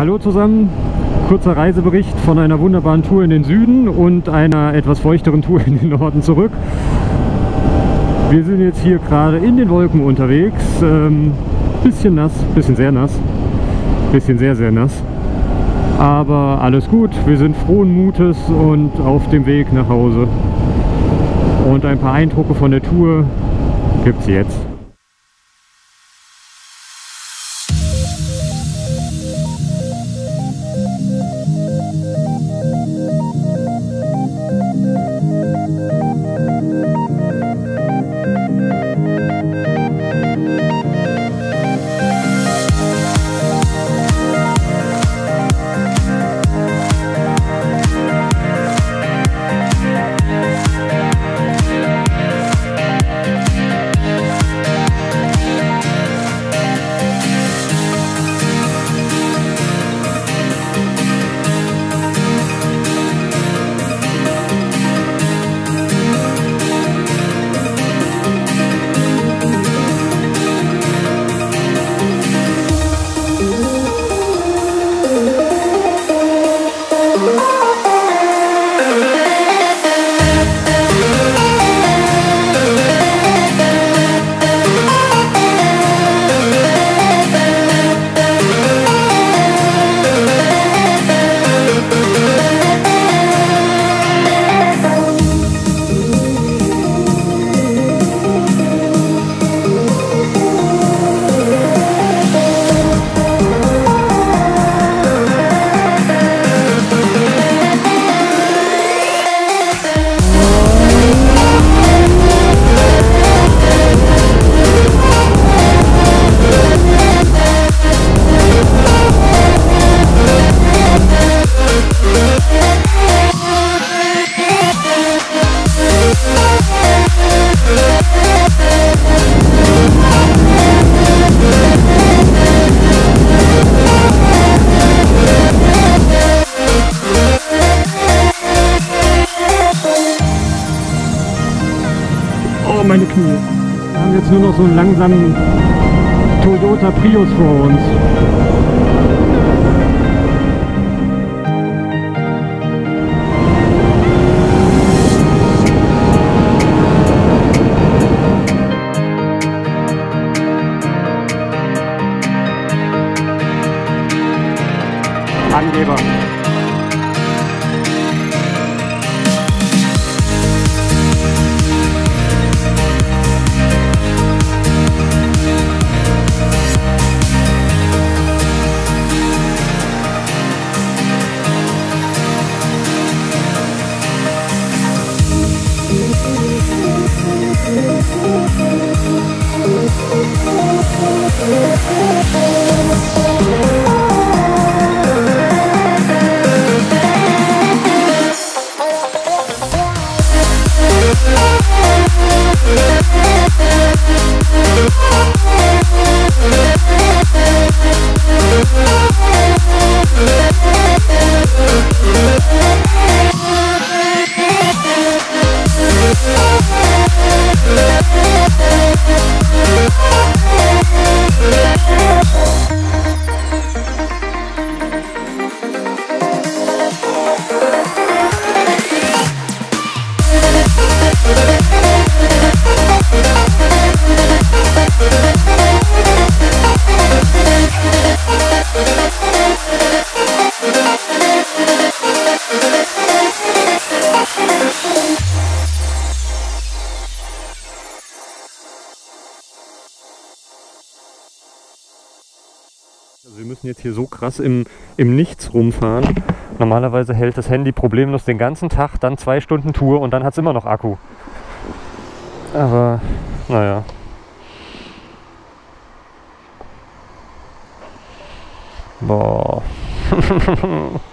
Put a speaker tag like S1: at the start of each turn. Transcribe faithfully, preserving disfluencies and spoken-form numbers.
S1: Hallo zusammen, kurzer Reisebericht von einer wunderbaren Tour in den Süden und einer etwas feuchteren Tour in den Norden zurück. Wir sind jetzt hier gerade in den Wolken unterwegs, ähm, bisschen nass, bisschen sehr nass, bisschen sehr sehr nass, aber alles gut, wir sind frohen Mutes und auf dem Weg nach Hause und ein paar Eindrücke von der Tour gibt's jetzt. Oh, meine Knie. Wir haben jetzt nur noch so einen langsamen Toyota Prius vor uns. Angeber. Also wir müssen jetzt hier so krass im, im Nichts rumfahren. Normalerweise hält das Handy problemlos den ganzen Tag, dann zwei Stunden Tour und dann hat es immer noch Akku. Aber naja. Boah.